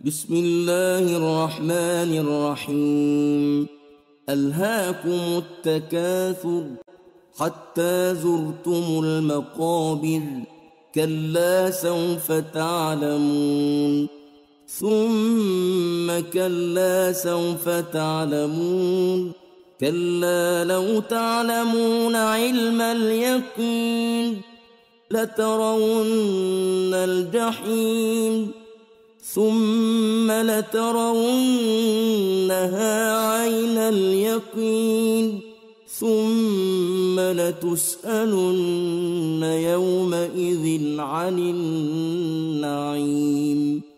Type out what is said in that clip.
بسم الله الرحمن الرحيم. ألهاكم التكاثر حتى زرتم المقابر، كلا سوف تعلمون ثم كلا سوف تعلمون، كلا لو تعلمون علم اليقين لترون الجحيم ثم لترونها عين اليقين ثم لتسألن يومئذ عن النعيم.